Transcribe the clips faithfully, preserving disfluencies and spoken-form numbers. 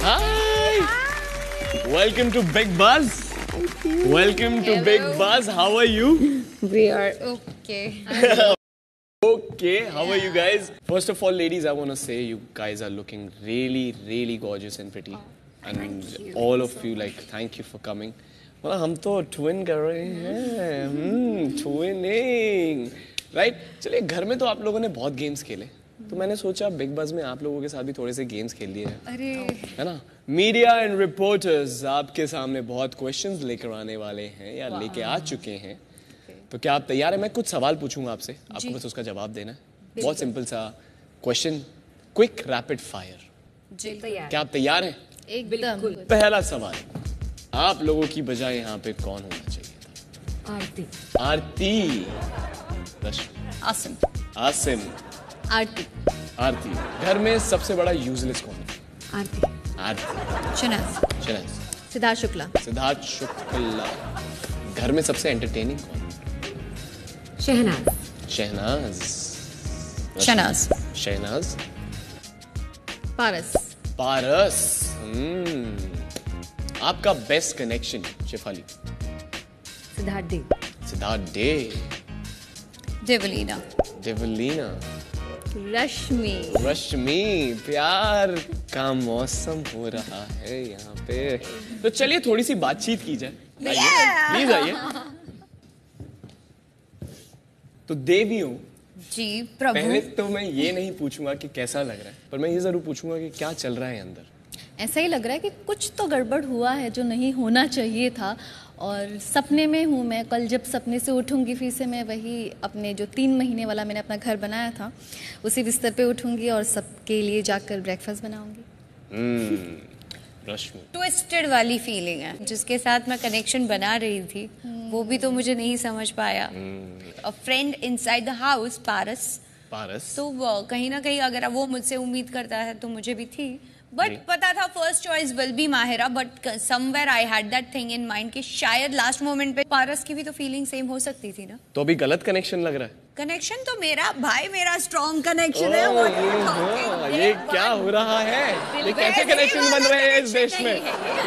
Hi. Welcome to Big Buzz. Welcome to Hello. Big Buzz. How are you? We are okay. Okay, how are you guys? First of all, ladies, I want to say you guys are looking really, really gorgeous and pretty. And all of you, like, thank you for coming. मतलब हम तो twin कर रहे हैं, hmm, twinning, right? चलिए घर में तो आप लोगों ने बहुत गेम्स खेले, तो मैंने सोचा बिग बज़ में आप लोगों के साथ भी थोड़े से गेम्स खेल लिए हैं। अरे है ना? मीडिया एंड रिपोर्टर्स आपके सामने बहुत क्वेश्चंस लेकर आने वाले हैं या लेके आ चुके हैं, तो क्या आप तैयार हैं? मैं कुछ सवाल पूछूंगा आपसे, आपको बस उसका जवाब देना है। बहुत सिंपल सा क्वेश्चन, क्विक रैपिड फायर। जी तैयार। क्या आप तैयार हैं? एकदम। पहला सवाल, आप लोगों की बजाय यहाँ पे कौन होना चाहिए था? आरती। आरती। रश्मि। आसिम। आसिम। आरती। आरती। घर में सबसे बड़ा यूजलेस कौन है? आरती। आरती। शनाज। शनाज। सिद्धार्थ शुक्ला। सिद्धार्थ शुक्ला। घर में सबसे एंटरटेनिंग कौन है? शहनाज। शहनाज। शहनाज। शहनाज। पारस। पारस। हम्म। आपका बेस्ट कनेक्शन शेफाली? सिद्धार्थ दे। सिद्धार्थ डे। देवलीना। देवलीना। रश्मि। रश्मि। प्यार का मौसम हो रहा है यहाँ पे, तो चलिए थोड़ी सी बातचीत की जाए। प्लीज आइए। तो देवियों, जी प्रभु। पहले तो मैं ये नहीं पूछूंगा कि कैसा लग रहा है, पर मैं ये जरूर पूछूंगा कि क्या चल रहा है अंदर। ऐसा ही लग रहा है कि कुछ तो गड़बड़ हुआ है जो नहीं होना चाहिए था, और सपने में हूँ मैं। कल जब सपने से उठूँगी फिर से मैं वही अपने जो तीन महीने वाला मैंने अपना घर बनाया था उसी बिस्तर पे उठूँगी और सबके लिए जाकर ब्रेकफास्ट बनाऊँगी। हम्म। रश्मि। ट्विस्टेड वाली फीलिंग है, जिसके साथ मैं कनेक्शन बना रही थी वो भी तो मुझे नहीं समझ पाया। A friend inside the house, Paras. Paras. तो वो कहीं ना कहीं अगर वो मुझसे उम्मीद करता है तो मुझे भी थी, बट पता था first choice will be Mahira, but somewhere I had that thing in mind कि शायद लास्ट मोमेंट पे पारस की भी तो फीलिंग सेम हो सकती थी ना। तो अभी गलत कनेक्शन लग रहा है? कनेक्शन तो मेरा भाई, मेरा स्ट्रॉन्ग कनेक्शन है। ओ, ये, ये क्या हो रहा है? ये कैसे कनेक्शन बन रहे हैं इस देश में?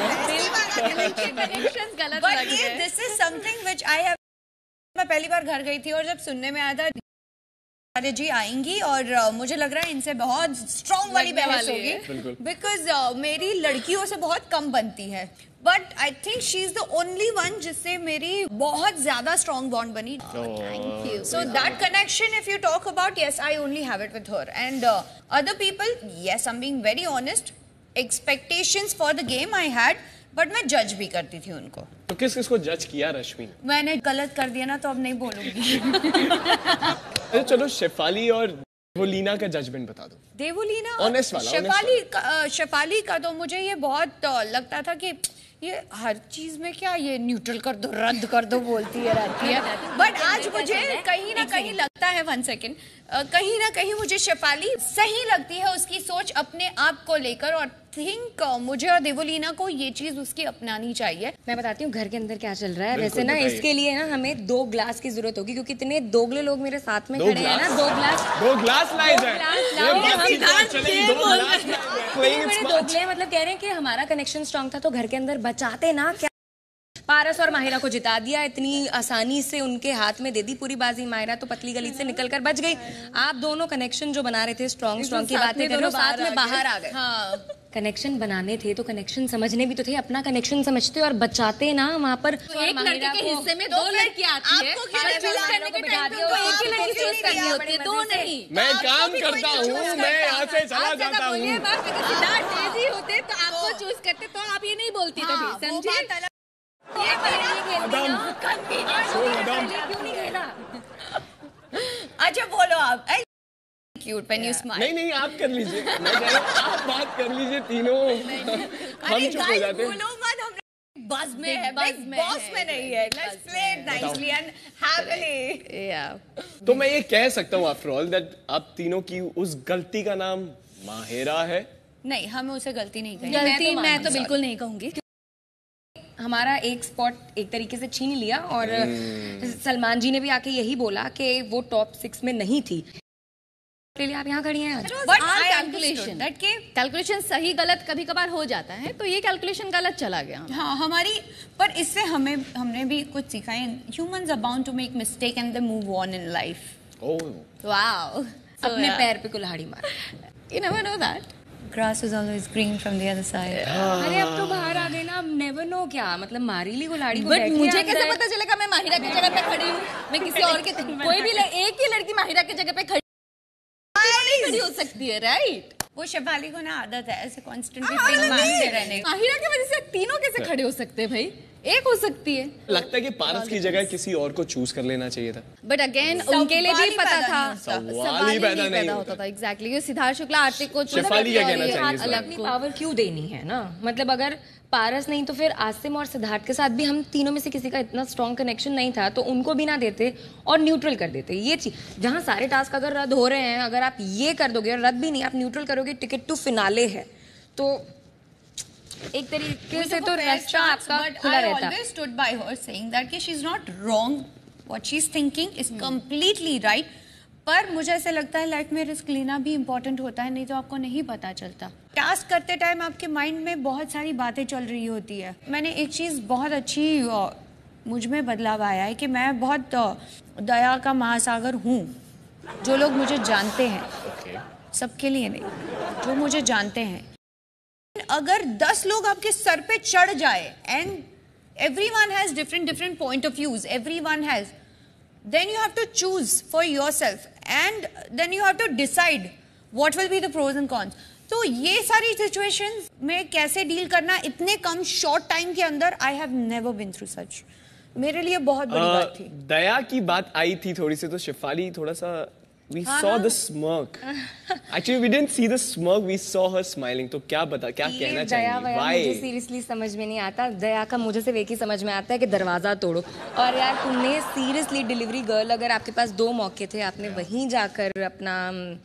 कनेक्शंस गलत But लग ये रहे हैं। this is something which I have. मैं पहली बार घर गई थी और जब सुनने में आया था राधे जी आएंगी और uh, मुझे लग रहा है इनसे बहुत स्ट्रॉन्ग वाली बहस होगी, बिकॉज uh, मेरी लड़कियों से बहुत कम बनती है, but I think she is the only one जिससे मेरी बहुत ज्यादा स्ट्रॉन्ग बॉन्ड बनी। So that connection if you talk about, yes I only have it with her and other people, yes I am being very honest, expectations for the game I had, but मैं जज भी करती थी उनको। तो किस किस को जज किया रश्मि ने? मैंने गलत कर दिया ना तो अब नहीं बोलूंगी। अरे चलो शेफाली और देवलीना का जजमेंट बता दो। देवलीना, Honest वाला, शेफाली का, शेफाली का तो मुझे ये बहुत लगता था कि ये हर चीज में क्या ये न्यूट्रल कर दो, रद्द कर दो बोलती है रहती है, बट आज मुझे कहीं ना कहीं लगता है, वन सेकेंड, कहीं ना कहीं मुझे शेफाली सही लगती है, उसकी सोच अपने आप को लेकर, और थिंक मुझे और देवलीना को ये चीज उसकी अपनानी चाहिए। मैं बताती हूँ घर के अंदर क्या चल रहा है। वैसे ना इसके लिए ना हमें दो ग्लास की जरूरत होगी, क्योंकि इतने दोगले लोग मेरे साथ में खड़े हैं ना। दो ग्लास दो ग्लास लाए जाए। ये बात की बात चलेगी, दो ग्लास playing it बड़े smart। दोगले हैं, मतलब कह रहे हैं कि हमारा कनेक्शन स्ट्रांग था तो घर के अंदर बचाते ना क्या। पारस और माहिरा को जिता दिया, इतनी आसानी से उनके हाथ में दे दी पूरी बाजी। माहिरा तो पतली गली से निकल कर बच गई। आप दोनों कनेक्शन जो बना रहे थे, स्ट्रॉन्ग स्ट्रॉन्ग की बातें कर रहे हो, साथ में बाहर आ गए। हाँ, कनेक्शन बनाने थे तो कनेक्शन समझने भी तो थे, अपना कनेक्शन समझते और बचाते ना वहाँ पर। एक लड़के के हिस्से में दो लड़कियां आती है, चूज करने के टाइम पे उनको एक ही लड़की चूज करनी होती है, दो नहीं। मैं काम करता हूँ, मैं यहाँ से चला जाता हूँ। सिद्धार्थ तेजी होते तो आपको चूज करते तो आप ये नहीं बोलती कभी, समझे? ये मैडम, क्यों नहीं खेला? अच्छा बोलो आप। Cute when you smile. नहीं नहीं आप कर लीजिए, मैं कह रहा हूं, आप बात कर लीजिए तीनों, हम चुप हो जाते हैं। बोलो मत, हम बस में है, बिग बॉस में नहीं है। Let's play it nicely and happily. या तो मैं ये कह सकता हूँ आफ्टर ऑल दैट आप तीनों की उस गलती का नाम माहिरा है? नहीं, हमें उसे गलती नहीं कही। गलती मैं तो बिल्कुल नहीं कहूंगी। हमारा एक स्पॉट एक तरीके से छीन लिया, और सलमान जी ने भी आके यही बोला कि वो टॉप सिक्स में नहीं थी। के लिए आप यहाँ खड़ी हैं आज। But our I calculation. understood that कि कैलकुलेशन सही गलत कभी कभार हो जाता है, तो ये कैलकुलेशन गलत चला गया। हाँ हमारी, पर इससे हमें हमने भी कुछ सीखा है। Humans are bound to make mistake and they move on in life. Oh wow, अपने पैर पे कुल्हाड़ी मार। You never know that. Grass is always green from the other side. अरे अब तो बाहर आ गए ना, अब नेवर नो क्या मतलब मारी ली कुल्हाड़ी को। बट बैठी मुझे अंदर। कैसे पता चलेगा मैं माहिरा की जगह पे खड़ी हूँ, मैं किसी और के कोई भी ल- एक ही लड़की माहिरा की जगह पे खड़ी नहीं खड़ी हो सकती है, राइट? वो शेफाली को ना आदत है ऐसे कॉन्स्टेंटली पिंग मारते रहने की। माहिरा की वजह से तीनों कैसे खड़े हो सकते हैं भाई? एक हो सकती है। लगता है कि पारस की जगह किसी और को चूज कर लेना चाहिए था। बट अगेन सवाल उनके लिए ही भी पता पैदा था, नहीं होता। सवाल ही पैदा नहीं होता था। एग्जैक्टली, सिद्धार्थ शुक्ला आरती को शेफाली क्या कहना चाहिए इस बारे में? अपनी पावर क्यों देनी है ना, मतलब अगर पारस नहीं तो फिर आसिम और सिद्धार्थ के साथ भी हम तीनों में से किसी का इतना स्ट्रॉन्ग कनेक्शन नहीं था, तो उनको भी ना देते और न्यूट्रल कर देते। ये चीज जहाँ सारे टास्क अगर रद्द हो रहे हैं, अगर आप ये कर दोगे और रद्द भी नहीं, आप न्यूट्रल करोगे, टिकट टू फिनाले है, तो एक तरीके से तो रास्ता आपका खुला रहता। I always stood by her saying that कि she is not wrong, what she is thinking is completely right. पर मुझे ऐसा लगता है लाइफ में रिस्क लेना भी इम्पोर्टेंट होता है, नहीं तो आपको नहीं पता चलता। टास्क करते टाइम आपके माइंड में बहुत सारी बातें चल रही होती है। मैंने एक चीज़ बहुत अच्छी मुझ में बदलाव आया है कि मैं बहुत दया का महासागर हूँ। जो लोग मुझे जानते हैं, सबके लिए नहीं, जो मुझे जानते हैं, अगर दस लोग आपके सर पे चढ़ जाए and everyone has different different point of views, everyone has, then you have to choose for yourself and then you have to decide what will be the pros and cons. तो ये सारी situations में कैसे deal करना इतने कम short time के अंदर, I have never been through such. मेरे लिए बहुत बड़ी बात थी। दया की बात आई थी थोड़ी सी, तो शेफाली थोड़ा सा we saw the smirk. Actually we didn't see the smirk, we saw her smiling. तो क्या बता, क्या कहना दया चाहिए? वया मुझे सीरियसली समझ में नहीं आता। दया का मुझे सिर्फ एक ही समझ में आता है कि दरवाजा तोड़ो। और यार तुमने सीरियसली डिलीवरी गर्ल, अगर आपके पास दो मौके थे, आपने वहीं जाकर अपना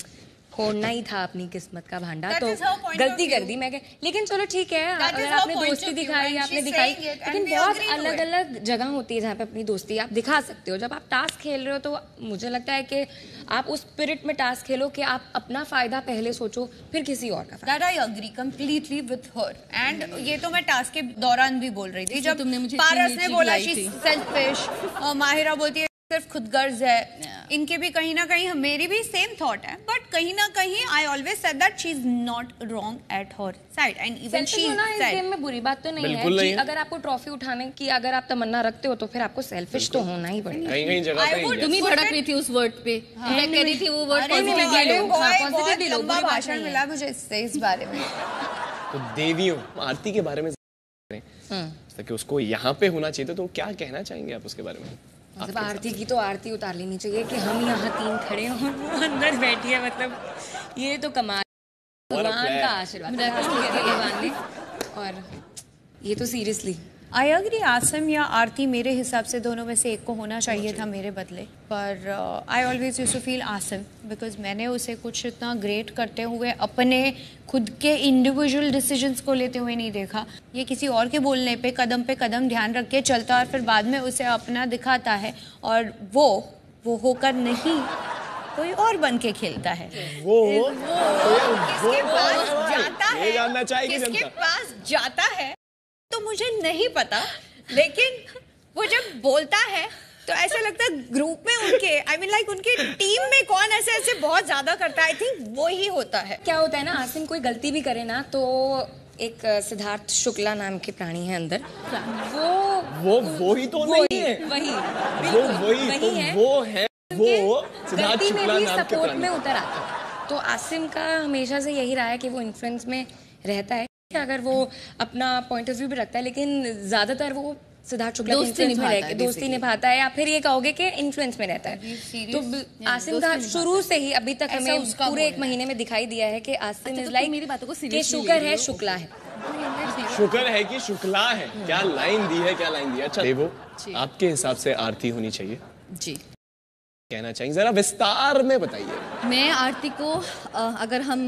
फोड़ना ही था अपनी किस्मत का भांडा, That तो is her point गलती of कर view. दी। मैं कह, लेकिन चलो ठीक है, That is अगर her आपने point दोस्ती of view दिखाई, and आपने she's दिखाई, saying it and लेकिन we बहुत agree to अलग it. अलग जगह होती है जहाँ पे अपनी दोस्ती आप दिखा सकते हो। जब आप टास्क खेल रहे हो तो मुझे लगता है कि आप उस स्पिरिट में टास्क खेलो कि आप अपना फायदा पहले सोचो, फिर किसी और का। That I agree completely with her. And ये तो मैं टास्क के दौरान भी बोल रही थी, जब तुमने मुझे पारस इतनी ने नीची बोला गिलाई she थी। selfish और माहिरा बोलती है सिर्फ खुदगर्ज है। इनके भी कहीं ना कहीं, मेरी भी सेम थॉट है, बट कहीं ना कहीं I always said that she is not wrong at her side and even selfish she होना इस सेड गेम में बुरी बात तो नहीं है बिल्कुल जी। नहीं है। अगर आपको ट्रॉफी उठाने की अगर आप तमन्ना रखते हो तो फिर आपको सेल्फिश तो होना ही पड़ेगा। कहीं कहीं जगह I पे would- तुम ही Put भड़क it- रही थी उस वर्ड पे, मैं कह रही थी वो वर्ड अरे नहीं, मैं पॉजिटिव ये ले लो। लो। हाँ, बहुत positively लो, लंबा बुरी बात भाषण नहीं है। मिला मुझे इससे इस बारे में। तो देवियों आरती के बारे में करें, ताकि उसको यहाँ पे होना चाहिए, तो क्या कहना चाहेंगे आप उसके बारे में? मतलब आरती की तो आरती उतार लेनी चाहिए कि हम यहाँ तीन खड़े हैं और वो अंदर बैठी है, मतलब ये तो कमाल, भगवान का आशीर्वाद भगवान ने। और ये तो सीरियसली आई अग्री, आसिम या आरती मेरे हिसाब से दोनों में से एक को होना चाहिए था मेरे बदले, पर I always used to feel Asim because मैंने उसे कुछ इतना ग्रेट करते हुए अपने खुद के इंडिविजुअल डिसीजंस को लेते हुए नहीं देखा। ये किसी और के बोलने पे कदम पे कदम ध्यान रख के चलता और फिर बाद में उसे अपना दिखाता है, और वो वो होकर नहीं कोई और बन के खेलता है। वो किसके पास जाता ये है, जानना चाहेगी किसके जनता। पास जाता है तो मुझे नहीं पता, लेकिन वो जब बोलता है तो ऐसा लगता है ग्रुप में उनके आई मीन लाइक उनकी टीम में कौन ऐसे ऐसे बहुत ज्यादा करता है, आई थिंक वो ही होता है। क्या होता है ना, आसिम कोई गलती भी करे ना तो एक अ, सिद्धार्थ शुक्ला नाम के प्राणी है अंदर, वो वो वो ही तो नहीं है, वही वो बिल्कुल वही तो वही है, वो है, वो सिद्धार्थ गलती में शुक्ला भी नाम के सपोर्ट में प्राणी। उतर आता है। तो आसिम का हमेशा से यही रहा है कि वो इन्फ्लुएंस में रहता है, कि अगर वो अपना पॉइंट ऑफ व्यू भी रखता है, लेकिन ज्यादातर वो सिद्धार्थ शुक्ला के दोस्ती influence में निभाता रह के है, दोस्ती basically। निभाता है, या फिर ये कहोगे कि इन्फ्लुएंस में रहता है। तो ब- आसिम का शुरू से ही अभी तक ऐसा हमें उसका पूरे बोलना एक महीने में दिखाई दिया है कि आसिम अच्छा, इज तो लाइक तुम मेरी बातों को कि seriously ले शुक्र रही है हो? शुक्ला है। शुक्र है कि शुक्ला है, क्या लाइन दी है, क्या लाइन दी है। अच्छा देवो, आपके हिसाब से आरती होनी चाहिए, जी कहना चाहिए, जरा विस्तार में बताइए। मैं आरती को अ, अगर हम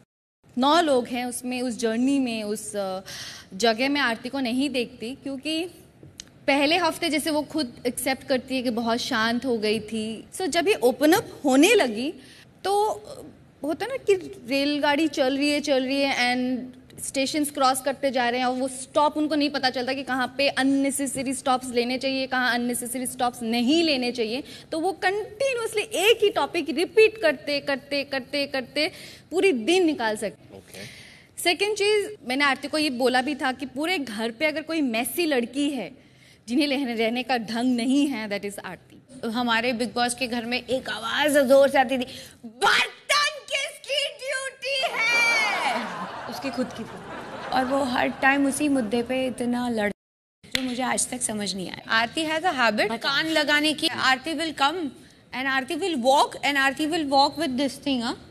नौ लोग हैं उसमें, उस जर्नी में, उस अ, जगह में आरती को नहीं देखती, क्योंकि पहले हफ्ते जैसे वो खुद एक्सेप्ट करती है कि बहुत शांत हो गई थी, सो जब ये ओपन अप होने लगी तो होता है ना कि रेलगाड़ी चल रही है चल रही है एंड स्टेशन क्रॉस करते जा रहे हैं और वो स्टॉप उनको नहीं पता चलता कि कहाँ पे अननेसेसरी स्टॉप्स लेने चाहिए, कहाँ अननेसेसरी स्टॉप्स नहीं लेने चाहिए। तो वो कंटिन्यूसली एक ही टॉपिक रिपीट करते करते करते करते पूरी दिन निकाल सकते। okay. सेकेंड चीज़, मैंने आरती को ये बोला भी था कि पूरे घर पे अगर कोई मैसी लड़की है जिन्हें रहने का ढंग नहीं है, दैट इज आरती। हमारे बिग बॉस के घर में एक आवाज जोर से आती थी, बर्तन किसकी ड्यूटी है, उसकी खुद की थी। और वो हर टाइम उसी मुद्दे पे इतना लड़, जो मुझे आज तक समझ नहीं आया। आरती हैज अ हैबिट कान लगाने की। Aarti will come and Aarti will walk and Aarti will walk with this thing. हाँ,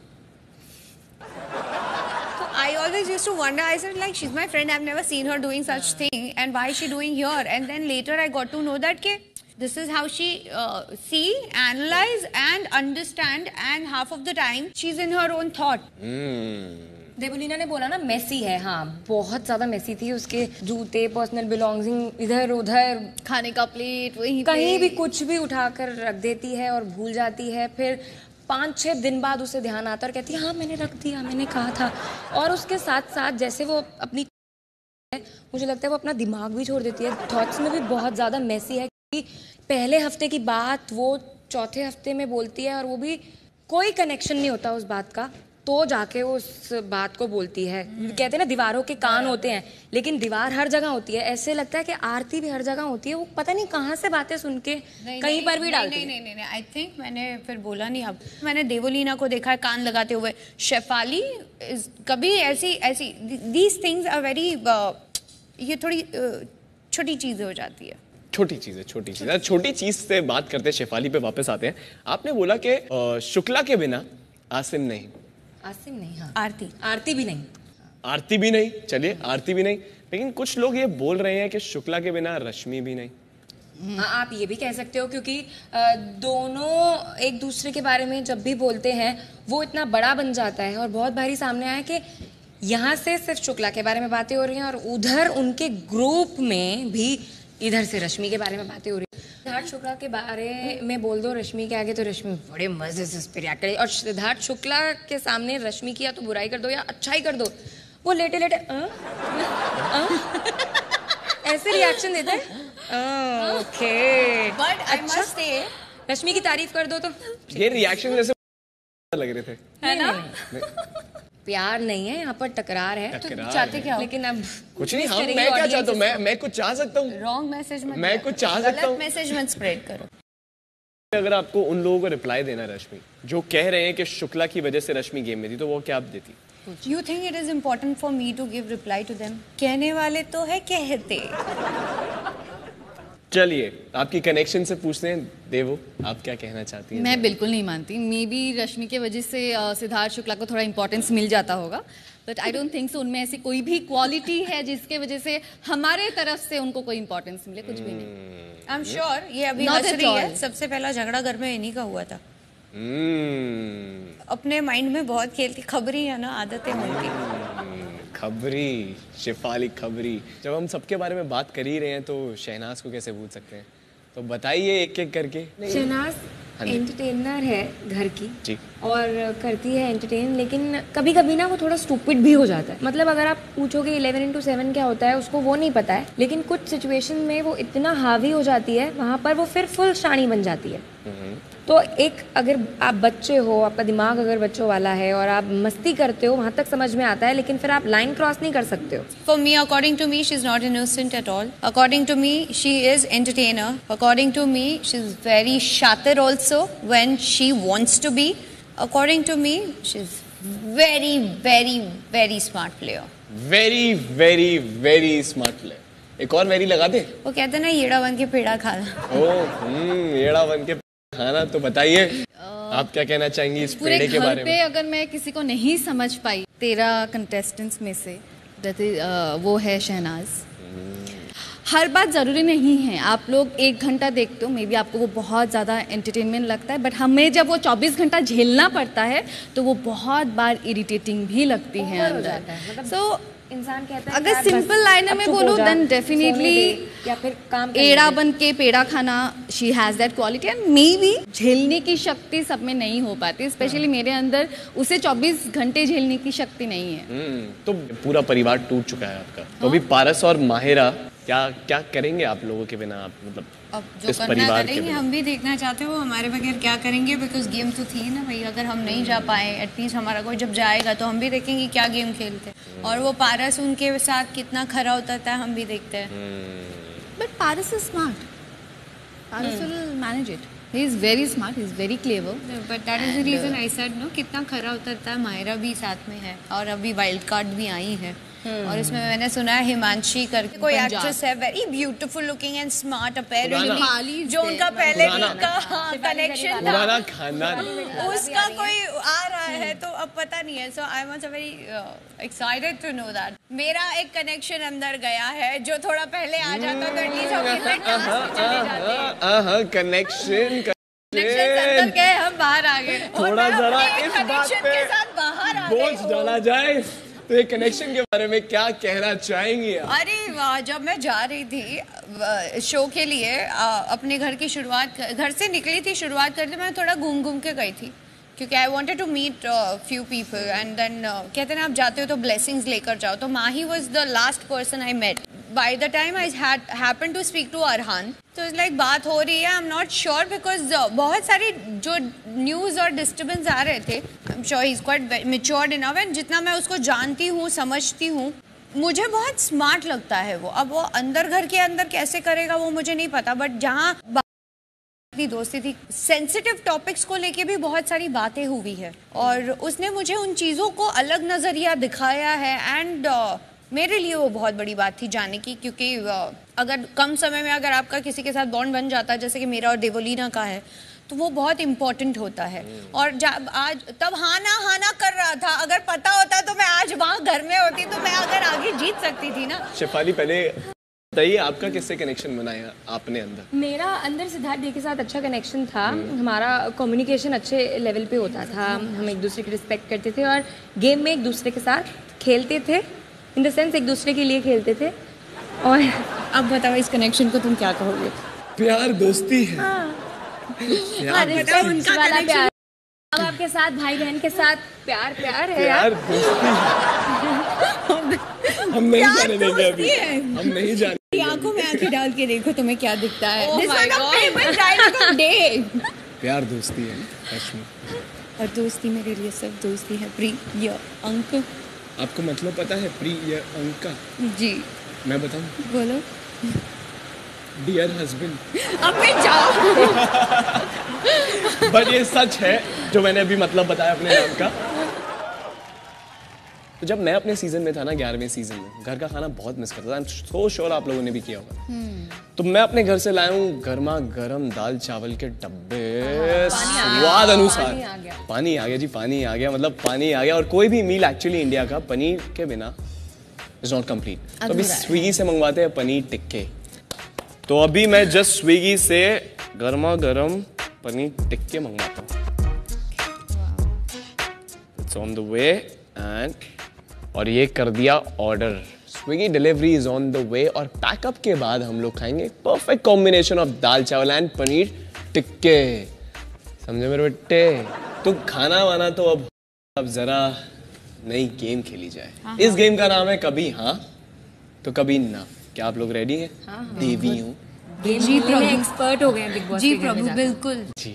I always used to wonder, I said like she's my friend, I've never seen her doing such thing and why is she doing here? And then later I got to know that ke, this is how she uh, see, analyze and understand, and half of the time she's in her own thought. Devoleena ने बोला ना Messi है, हाँ बहुत ज्यादा Messi थी। उसके जूते, पर्सनल बिलोंगिंग इधर उधर, खाने का प्लेट वहीं कहीं भी कुछ भी उठाकर रख देती है और भूल जाती है। फिर पाँच छः दिन बाद उसे ध्यान आता है और कहती है हाँ मैंने रख दिया, मैंने कहा था। और उसके साथ साथ जैसे वो अपनी मुझे लगता है वो अपना दिमाग भी छोड़ देती है। थॉट्स में भी बहुत ज़्यादा मेसी है कि पहले हफ्ते की बात वो चौथे हफ्ते में बोलती है और वो भी कोई कनेक्शन नहीं होता उस बात का, तो जाके वो उस बात को बोलती है। कहते हैं ना दीवारों के कान होते हैं, लेकिन दीवार हर जगह होती है। ऐसे लगता है कि आरती भी हर जगह होती है, वो पता नहीं कहाँ से बातें सुन के कहीं पर भी डालती है। नहीं नहीं नहीं आई थिंक मैंने फिर बोला नहीं। अब मैंने देवलीना को देखा है कान लगाते हुए। शेफाली इज कभी ऐसी ऐसी दीज थिंग्स आर वेरी, ये थोड़ी छोटी चीजें हो जाती है। छोटी चीज है, छोटी चीज है। छोटी चीज से बात करते हैं, शेफाली पे वापस आते हैं। आपने बोला कि शुक्ला के बिना आसिम नहीं। आसिम नहीं, हाँ आरती आरती भी नहीं, आरती भी नहीं। चलिए आरती भी नहीं, लेकिन कुछ लोग ये बोल रहे हैं कि शुक्ला के बिना रश्मि भी नहीं। हाँ आप ये भी कह सकते हो, क्योंकि अ, दोनों एक दूसरे के बारे में जब भी बोलते हैं वो इतना बड़ा बन जाता है और बहुत भारी सामने आया कि यहाँ से सिर्फ शुक्ला के बारे में बातें हो रही हैं और उधर उनके ग्रुप में भी इधर से रश्मि के बारे में बातें हो रही हैं। सिद्धार्थ शुक्ला के बारे में बोल दो रश्मि के आगे तो रश्मि बड़े मजे से उस पर रिएक्ट करे, और सिद्धार्थ शुक्ला के सामने रश्मि की या तो बुराई कर दो या अच्छाई कर दो, वो लेटे लेटे आ? आ? ऐसे रिएक्शन देते हैं। Okay but I must say रश्मि की तारीफ कर दो तो ये रिएक्शन जैसे लग रहे थे, है ना? प्यार नहीं है यहाँ पर, टकरार है। टकरार तो चाहते है। क्या हो? लेकिन अब कुछ नहीं, हम मैं क्या चाहता हूँ, मैं मैं कुछ चाह सकता हूँ। रॉन्ग मैसेज मत, मैं कुछ चाह सकता हूँ, मैसेज मत स्प्रेड करो। अगर आपको उन लोगों को रिप्लाई देना रश्मि जो कह रहे हैं कि शुक्ला की वजह से रश्मि गेम में थी, तो वो क्या आप देती? You think it is important for me to give reply to them? कहने वाले तो है कहते। चलिए आपकी कनेक्शन से पूछते हैं, देवो आप क्या कहना चाहती हैं? मैं बिल्कुल नहीं मानती। मे बी रश्मि के वजह से uh, सिद्धार्थ शुक्ला को थोड़ा इंपॉर्टेंस मिल जाता होगा, but I don't think so उनमें ऐसी कोई भी क्वालिटी है जिसके वजह से हमारे तरफ से उनको कोई इंपॉर्टेंस मिले, कुछ भी नहीं। आई एम श्योर ये अभी Not हंस at रही है। all. सबसे पहला झगड़ा घर में इन्हीं का हुआ था। हम्म, अपने माइंड में बहुत खेलती, खबरी है ना, आदत है उनकी। खबरी, शेफाली खबरी। जब हम सबके बारे में बात कर ही रहे हैं तो शहनाज को कैसे भूल सकते हैं, तो बताइए एक एक करके। शहनाज एंटरटेनर है घर की जी, और करती है एंटरटेन, लेकिन कभी कभी ना वो थोड़ा स्टूपिड भी हो जाता है। मतलब अगर आप पूछोगे इलेवन इंटू सेवन क्या होता है, उसको वो नहीं पता है, लेकिन कुछ सिचुएशन में वो इतना हावी हो जाती है, वहाँ पर वो फिर फुल शानी बन जाती है। तो एक अगर आप बच्चे हो, आपका दिमाग अगर बच्चों वाला है और आप मस्ती करते हो, वहाँ तक समझ में आता है, लेकिन फिर आप लाइन क्रॉस नहीं कर सकते हो। For me, according to me, she's not innocent at all. According to me, she is entertainer. According to me, she's very shatir also when she wants to be. According to me, she's very, very, very smart player. Very very very smart player. एक और very लगा दे। वो कहते हैं ना येड़ा बन के पेड़ा खाना। ओ हम्म येड़ा बन के खाना। तो बताइए आप क्या कहना चाहेंगी इस पेड़े के बारे पे में? अगर मैं किसी को नहीं समझ पाई तेरह कंटेस्टेंट्स में से, that is, uh, वो है शहनाज। हर बात ज़रूरी नहीं है। आप लोग एक घंटा देखते हो, मे बी आपको वो बहुत ज़्यादा एंटरटेनमेंट लगता है, बट हमें जब वो चौबीस घंटा झेलना पड़ता है तो वो बहुत बार इरिटेटिंग भी लगती है अंदर। सो इंसान कहता है अगर यार सिंपल बस लाइन अब में चुप हो बोलूँ जा, देन सोने डेफिनेटली दे, या फिर काम करने एड़ा दे। बन के पेड़ा खाना, she has that quality and may be झेलने की शक्ति सब में नहीं हो पाती, स्पेशली मेरे अंदर उसे चौबीस घंटे झेलने की शक्ति नहीं है। हम्म, तो पूरा परिवार टूट चुका है आपका, तो अभी पारस और माहिरा क्या क्या करेंगे आप लोगों के बिना, आप मतलब अब जो इस करना परिवार के करेंगे, बिना? हम भी देखना चाहते हैं वो हमारे बगैर क्या करेंगे, बिकॉज गेम तो थी ना भाई। अगर हम नहीं जा पाए, एटलीस्ट हमारा कोई जब जाएगा तो हम भी देखेंगे क्या गेम खेलते हैं, और वो पारस उनके साथ कितना खरा उतरता है हम भी देखते हैं। But Paras is smart, Paras will manage it, he is very smart, he is very clever. But that is the reason I said no, कितना खरा उतरता है। माहिरा भी साथ में है और अभी वाइल्ड कार्ड भी आई है, और इसमें मैंने सुना है हिमांशी करके कोई एक्ट्रेस है, very beautiful looking and smart apparently, जो उनका पहले का कनेक्शन था, पुराना खानदान, उसका कोई आ रहा है, तो अब पता नहीं है। So I was very excited to know that मेरा एक कनेक्शन अंदर गया है, जो थोड़ा पहले आ जाता तो एटलीस्ट हम इससे टास्क में चले जाते। हाँ कनेक्शन कनेक्शन अंदर गए, हम बाहर आ गए, थोड़ा जरा इस बात कनेक्शन पे के साथ बाहर आ गए। बोझ डाला जाए, तो ये कनेक्शन के बारे में क्या कहना चाहेंगी आप? अरे वाह, जब मैं जा रही थी शो के लिए, अपने घर की शुरुआत, घर से निकली थी, शुरुआत करते मैं थोड़ा घूम घूम के गई थी, क्योंकि I wanted to meet few people and then कहते हैं आप जाते हो तो ब्लेसिंग्स लेकर जाओ, तो Mahi was the last person I met. By the time I had happen to speak to Arhaan, तो इट्स लाइक बात हो रही है, I am not sure, because बहुत सारी जो न्यूज़ और डिस्टर्बेंस आ रहे थे। I am sure he is quite matured enough, and जितना मैं उसको जानती हूँ, समझती हूँ, मुझे बहुत स्मार्ट लगता है वो। अब वो अंदर घर के अंदर कैसे करेगा वो मुझे नहीं पता, बट जहाँ दोस्ती थी, सेंसिटिव टॉपिक्स को लेके भी बहुत सारी बातें हुई है, और उसने मुझे उन चीज़ों को अलग नज़रिया दिखाया है, एंड uh, मेरे लिए वो बहुत बड़ी बात थी जाने की, क्योंकि uh, अगर कम समय में अगर आपका किसी के साथ बॉन्ड बन जाता है, जैसे कि मेरा और देवोलीना का है, तो वो बहुत इम्पोर्टेंट होता है। और जब आज तब हाना हाना कर रहा था, अगर पता होता तो मैं आज वहाँ घर में होती, तो मैं अगर आगे जीत सकती थी ना। शेफाली, पहले बताइए आपका किससे कनेक्शन बनाया आपने अंदर? मेरा अंदर सिद्धार्थ डे के साथ अच्छा कनेक्शन था, हमारा कम्युनिकेशन अच्छे लेवल पे होता था, हम एक दूसरे की रिस्पेक्ट करते थे और गेम में एक दूसरे के साथ खेलते थे, इन द सेंस एक दूसरे के लिए खेलते थे। और अब बताओ इस कनेक्शन को तुम क्या कहोगे? प्यार दोस्ती है। हाँ, प्यार उनका वाला प्यार, अब आपके साथ भाई बहन के साथ प्यार प्यार है प्यार यार। दोस्ती हम नहीं जाने देंगे अभी, हम नहीं जाने। आंखों में आंखें डाल के देखो तुम्हें क्या दिखता है। Oh This my was the God. famous dialogue of day. प्यार दोस्ती है सच में। और दोस्ती मेरे लिए सब दोस्ती है, प्रिय अंक। आपको मतलब पता है प्रिय अंक का? जी मैं बताऊं? बोलो। Dear husband. अब मैं जाओ। बट ये सच है जो मैंने अभी मतलब बताया अपने नाम का। तो जब मैं अपने सीजन में था ना, ग्यारहवें सीजन में, घर का खाना बहुत मिस करता था। आई एम सो श्योर आप लोगों ने भी किया होगा। तो मैं अपने घर से लाया हूँ गर्मा गर्म दाल चावल के डब्बे, स्वाद अनुसार पानी आ गया जी, पानी आ गया, मतलब पानी आ गया। और कोई भी मील एक्चुअली इंडिया का पनीर के बिना इज नॉट कंप्लीट। तो अभी स्विगी से मंगवाते हैं पनीर टिक्के। तो अभी मैं जस्ट स्विगी से गर्मा गर्म पनीर टिक्के मंगवाता हूँ। It's on the way and और ये कर दिया order. Swiggy delivery is on the way और पैकअप के बाद हम लोग खाएंगे परफेक्ट कॉम्बिनेशन ऑफ दाल चावल एंड पनीर टिक्के। समझे मेरे बेटे? तो खाना वाना तो अब अब जरा नई गेम खेली जाए। इस गेम का नाम है कभी हाँ तो कभी ना। क्या आप लोग रेडी हैं? देवी हूँ गेम खेलने में एक्सपर्ट हो गए हैं बिग बॉस जी के घर में प्रभु, जाकर। बिल्कुल जी।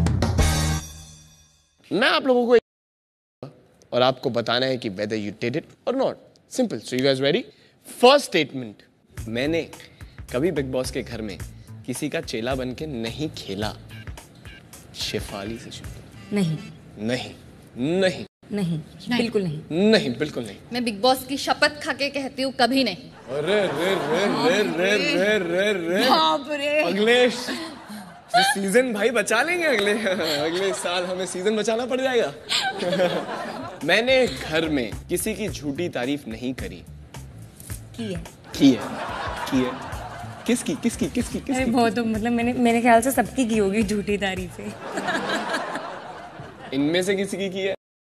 मैं आप लोगों को और आपको बताना है कि whether you did it or not. Simple. So you guys ready? First statement. मैंने कभी बिग बॉस के घर में किसी का चेला बन के नहीं खेला। शेफाली से शुरू। नहीं नहीं नहीं नहीं बिल्कुल नहीं नहीं बिल्कुल नहीं। मैं बिग बॉस की शपथ खा के कहती हूँ कभी नहीं। अरे रे रे रे रे रे रे रे बाप रे। अगले सीजन भाई बचा लेंगे, अगले अगले साल हमें सीजन बचाना पड़ जाएगा। मैंने घर में किसी की झूठी तारीफ नहीं करी। की है की है की है किसकी किसकी किसकी अरे किसकी बहुत मतलब मैंने मेरे ख्याल से सबकी की होगी झूठी तारीफें। इनमें से किसी की की है?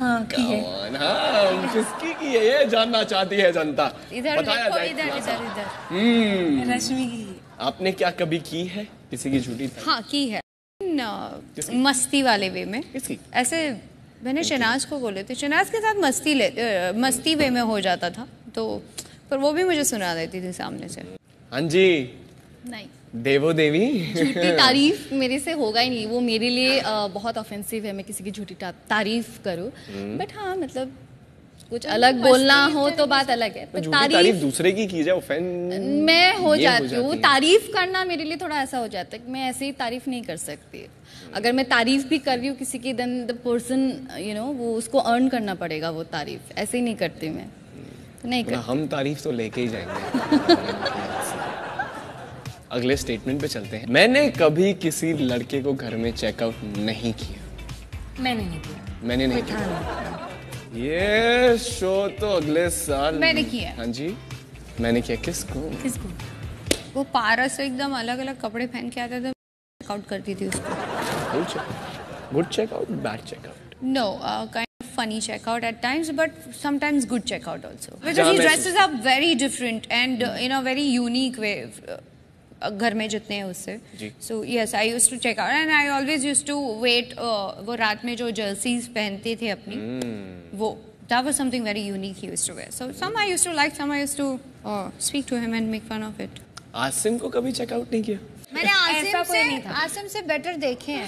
हाँ की है। Come on, हाँ किसकी की है ये जानना चाहती है जनता। इधर बताया देखो, जाए इधर थोड़ा सा। इधर इधर हम्म, रश्मि की। आपने क्या कभी की है किसी की झूठी तारीफ? हाँ की है किसकी? न, मस्ती वाले वे में। किसकी? ऐसे मैंने शनाज को बोले थे, शनाज के साथ मस्ती ले अ, मस्ती वे में हो जाता था तो, पर वो भी मुझे सुना देती थी सामने से। हाँ जी नहीं, देवो देवी। झूठी तारीफ मेरे से होगा ही नहीं, वो मेरे लिए अ, बहुत ऑफेंसिव है मैं किसी की झूठी ता- तारीफ करूं। बट हाँ मतलब कुछ अलग बोलना हो तो बात अलग है, पर झूठी तारीफ तारीफ दूसरे की की जाए ऑफेंड मैं हो ये जाती हूँ। है। तारीफ करना मेरे लिए थोड़ा ऐसा हो जाता है कि मैं ऐसे ही तारीफ नहीं कर सकती। अगर मैं तारीफ भी कर रही हूँ किसी की, then the person you know वो उसको अर्न करना पड़ेगा वो तारीफ, ऐसे ही नहीं करती मैं, तो नहीं मतलब करती। हम तारीफ तो लेके ही जाएंगे। अगले स्टेटमेंट पे चलते हैं। मैंने कभी किसी लड़के को घर में चेकआउट नहीं किया। मैंने नहीं किया। मैंने नहीं किया। ये शो तो अगले साल मैंने किया। हाँ जी मैंने किया। किसको? किसको? वो पारस से एकदम अलग अलग कपड़े पहन के आते थे, चेकआउट करती थी उसको। Good checkout bad checkout? No, uh, kind of funny checkout at times, but sometimes good checkout also. Because जहाँ he मैं- dresses up very different and uh, in a very unique way. uh, घर में जितने हैं उससे. जी. So yes, I used to check out and I always used to wait. Uh, वो रात में जो jerseys पहनते थे अपनी, वो that was something very unique he used to wear. So some I used to like, some I used to uh, speak to him and make fun of it. Asim को कभी चेकआउट नहीं किया? मैंने ऐसा आसिम कोई से नहीं था। आसिम से बेटर देखे हैं.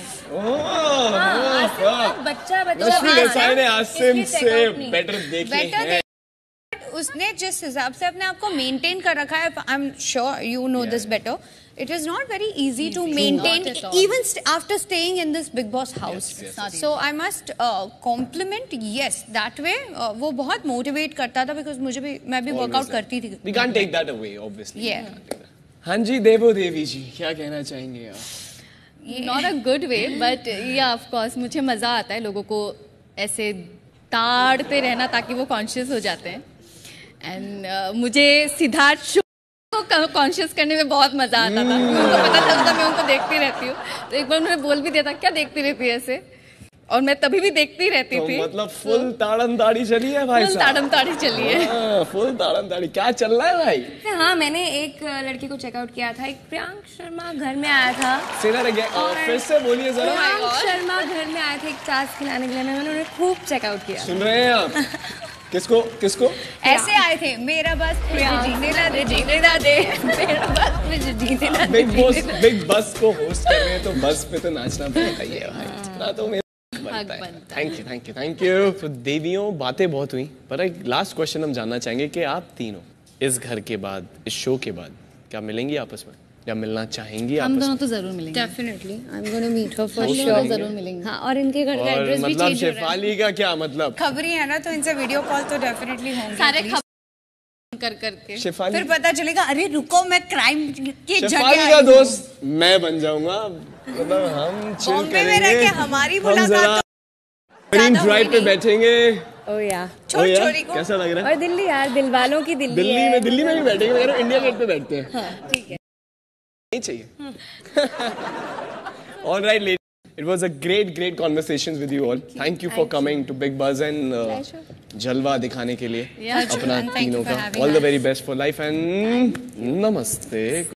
हाँ, बच्चा बच्चा रश्मि हाँ, देसाई ने आसिम इसलिए से checkout नहीं। बेटर देखे Better हैं। उसने जिस हिसाब से अपने आप को मेंटेन कर रखा है, I am sure you know this better, it is not very easy to maintain Not at all. Even after staying in this Bigg Boss house. So I must compliment, yes that way वो बहुत motivate करता था, because मुझे भी, मैं भी workout करती थी. We can't take that away, obviously. Yeah. हाँ जी देवो देवी जी क्या कहना चाहेंगे आप? Not a good way, but yeah of course मुझे मज़ा आता है लोगों को ऐसे ताड़ते रहना ताकि वो कॉन्शियस हो जाते हैं। एंड uh, मुझे सिद्धार्थ शो को कॉन्शियस करने में बहुत मज़ा आता था। उनको पता चलता मैं उनको देखती रहती हूँ, तो एक बार उन्होंने बोल भी दिया था क्या देखती रहती है ऐसे, और मैं तभी भी देखती रहती तो थी। मतलब फुल ताड़म ताड़ी चली है भाई फुल साहब? ताड़म ताड़ी चली है। हाँ, फुल ताड़म ताड़ी क्या चल रहा है भाई? हाँ मैंने एक लड़की को चेकआउट किया था, एक प्रियांक शर्मा घर में आया था। Say that again. और- फिर से बोलिए जरा। प्रियांक शर्मा घर में आए थे एक टास्क खिलाने के लिए, मैंने उन्हें खूब चेकआउट किया। सुन रहे हैं आप? किसको किसको? ऐसे आए थे, मेरा बस मुझे जीने ना दे, जीने ना दे, मेरा बस मुझे जीने ना दे. बिग बॉस बिग बस को होस्ट कर रहे हैं तो बस पे तो नाचना पड़ेगा ही है भाई। इतना तो मेरा बनता है। बनता thank you thank you thank you. तो देवियों बातें बहुत हुई, पर एक लास्ट क्वेश्चन हम जानना चाहेंगे कि आप तीनों इस घर के बाद, इस शो के बाद क्या मिलेंगी आपस में या मिलना चाहेंगी हम आपस दोनों में? तो जरूर मिलेंगे, definitely I am gonna meet her for um sure. दोनों जरूर मिलेंगे। हाँ, और इनके घर का और एड्रेस भी मतलब चेंज हो रहा है. शेफाली का क्या मतलब? खबरी है ना, तो इनसे वीडियो कॉल तो डेफिनेटली होंगे. सारे please. खबर कर करके शेफाली फिर पता चलेगा, अरे रुको मैं क्राइम की जगह शेफाली आई का हूँ. दोस्त मैं बन जाऊंगा। मतलब हम चिल बॉम्बे में रह करेंगे, के हमारी हम मुलाकात जरा तो मरीन ज्यादा ड्राइव हुई पे नहीं. बैठेंगे। ओ या छोड़ ओ यार, छोरी को. कैसा लग रहा है? और दिल्ली यार, दिल वालों की दिल्ली दिल्ली है। में दिल्ली में भी बैठेंगे, मगर इंडिया गेट पे बैठते हैं। हाँ, ठीक है। नहीं चाहिए। All right, ladies. It was a great, great conversations with you all. Thank you for coming to Big Buzz and uh, जलवा दिखाने के लिए Yeah. अपना And thank you तीनों for का having all the us. very best for life and namaste.